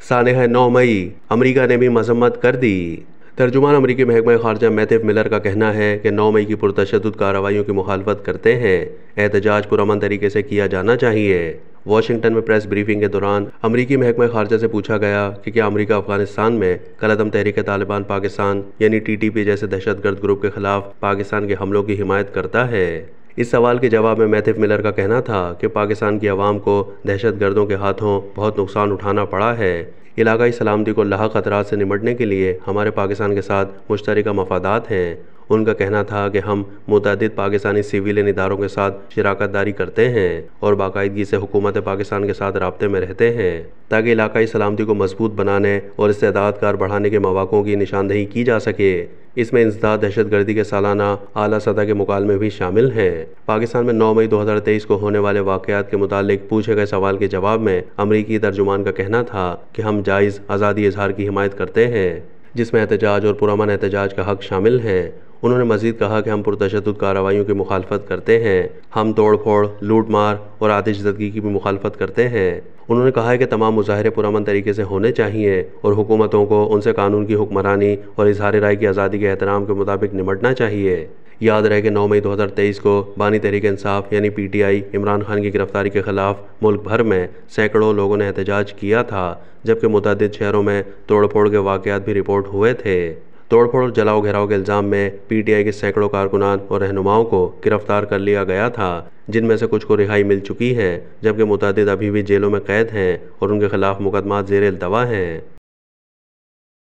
सानेह 9 मई America ने भी मजम्मत कर दी। तर्जुमान अमरीकी महकमा खारजा मैथ्यू मिलर का कहना है कि 9 मई की पुरतशद्दुद कार्रवाइयों की मुखालफत करते हैं। एहतजाज पुरअमन तरीके से किया जाना चाहिए। वाशिंगटन में प्रेस ब्रीफिंग के दौरान अमरीकी महकमा खारजा से पूछा गया कि क्या अमरीका अफगानिस्तान में कलअदम तहरीक तालिबान पाकिस्तान यानी TTP जैसे दहशतगर्द ग्रुप के खिलाफ पाकिस्तान के हमलों की हिमायत करता है। इस सवाल के जवाब में मैथ्यू मिलर का कहना था कि पाकिस्तान की आवाम को दहशतगर्दों के हाथों बहुत नुकसान उठाना पड़ा है। इलाकाई सलामती को लाहक खतरात से निपटने के लिए हमारे पाकिस्तान के साथ मुश्तरका मफादात हैं। उनका कहना था कि हम मुतअद्दिद पाकिस्तानी सिविलियन इदारों के साथ शराकत दारी करते हैं और बाकायदगी से हुकूमत पाकिस्तान के साथ राब्ते में रहते हैं ताकि इलाकाई सलामती को मजबूत बनाने और इस्तेदाद कार बढ़ाने के मौक़ों की निशानदही की जा सके। इसमें इंसदाद दहशतगर्दी के सालाना आला सतह के मुकालमे भी शामिल हैं। पाकिस्तान में 9 मई 2023 को होने वाले वाक़यात के मुतालिक पूछे गए सवाल के जवाब में अमरीकी तर्जुमान का कहना था कि हम जायज़ आज़ादी इजहार की हिमायत करते हैं जिसमें एहतजाज और पुरअमन एहतजाज का हक शामिल है। उन्होंने मज़ीद कहा कि हम पुरतशद्दुद कार्रवाइयों की मुखालफत करते हैं। हम तोड़ फोड़, लूट मार और आतिशज़दगी की भी मुखालफत करते हैं। उन्होंने कहा है कि तमाम मुज़ाहरे पुरअमन तरीके से होने चाहिए और हुकूमतों को उनसे कानून की हुक्मरानी और इजहार राय की आज़ादी के एहतराम के मुताबिक निपटना चाहिए। याद रहे कि 9 मई 2023 को बानी तहरीक इंसाफ यानी PTI इमरान खान की गिरफ्तारी के खिलाफ मुल्क भर में सैकड़ों लोगों ने एहतजाज किया था, जबकि मुतअद्दिद शहरों में तोड़ फोड़ के वाक़यात भी रिपोर्ट हुए थे। तोड़फोड़ और जलाओ घेराव के इल्ज़ाम में PTI के सैकड़ों कारकुनान और रहनुमाओं को गिरफ्तार कर लिया गया था, जिनमें से कुछ को रिहाई मिल चुकी है, जबकि मुतअद्दिद अभी भी जेलों में कैद हैं और उनके खिलाफ मुकदमात ज़ेर इल्तवा हैं।